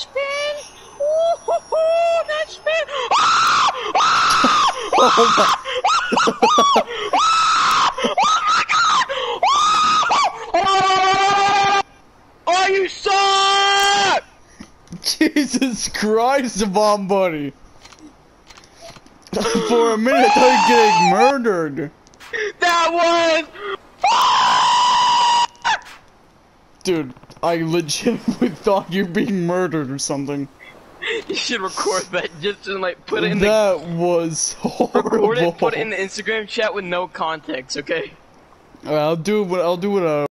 spin! Ooh, that spin! Oh my. Oh, you suck! Jesus Christ, Vonbuddy. For a minute, I thought you were getting murdered. That was... Dude, I legitimately thought you were being murdered or something. You should record that just to like put it in that was horrible. Record it, put it in the Instagram chat with no context, okay? I'll do what